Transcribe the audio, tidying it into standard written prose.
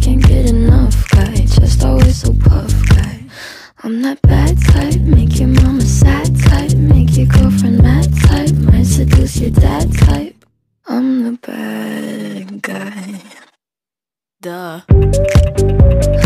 can't get enough guy, just always so puff guy. I'm that bad type, make your mama sad type, make your girlfriend mad type, might seduce your dad type. I'm the bad guy. Duh.